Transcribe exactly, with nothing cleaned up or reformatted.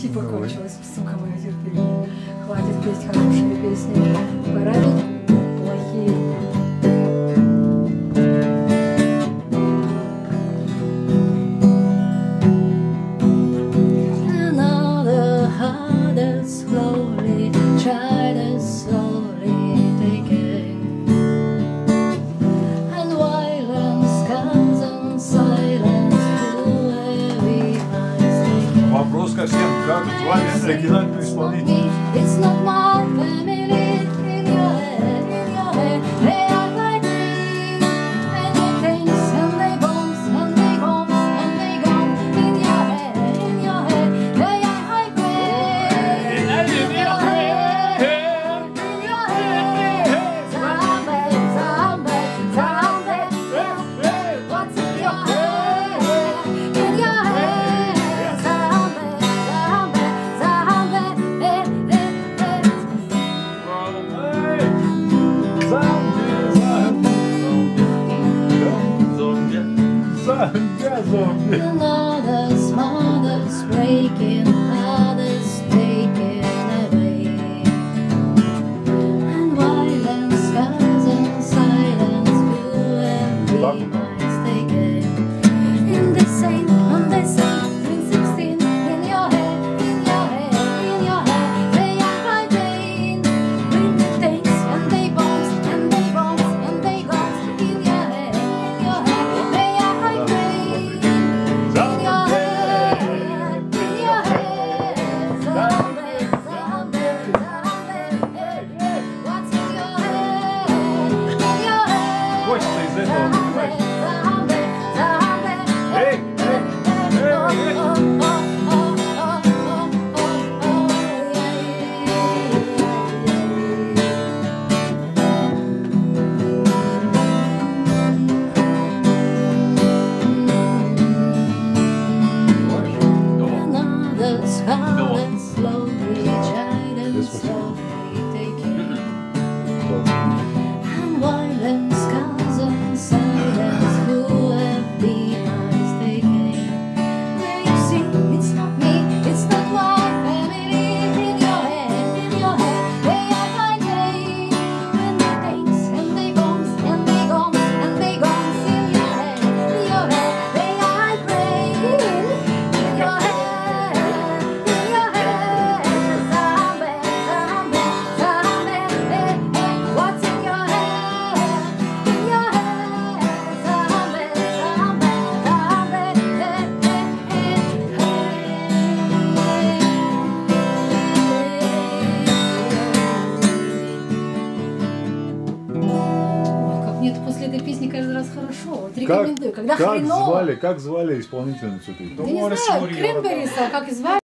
Типа кончилось, сука, моя терпение. Хватит петь хорошие песни, пора петь плохие. Another heart is slowly, child is slowly taken, and violence comes in silence to every eyes. Вопрос ко всем, как звали оригинальную исполнителя? It's not my family in your head, in your head. They are fighting, and they things, and they bombs, and they bombs, and they guns in your head, in your head. They are highway, in your head, in your head. Zombie, zombie, zombie. What's in your head, in your head? Zombie, zombie, zombie. Another's mother's breaking, others taken away, and violence comes in silence to every mind's taken. In the same, on the same, in sixteen, in your head, in your head, in your head. They are fighting, with the tanks, and they bombs, and they bombs, and they guns in your head, in your head. They are fighting. In your head, in your head, zombie, zombie, zombie, hey, what's in your head, in your head, Хочется из этого, понимаешь? zombie, zombie, Эй, эй, эй, эй. oh, oh, oh, oh, oh, oh, Another's heart and slowly child and slowly taken, and violence comes in silence who have been eyes taken. There you see, it's not me, it's not my family. In your head, in your head, they are fighting, and they things, and they bombs, and they guns, and they guns in your head, in your head, they are praying. In your head, in your head, zombie, zombie, zombie, hey, hey, what's in your head, in your head, zombie, zombie, zombie, hey, hey, hey. Ой, как мне после этой песни каждый раз хорошо. Вот рекомендую. Когда Как хреново. звали, как звали исполнительницу этой? Я не знаю, Cranberries, а как и звали.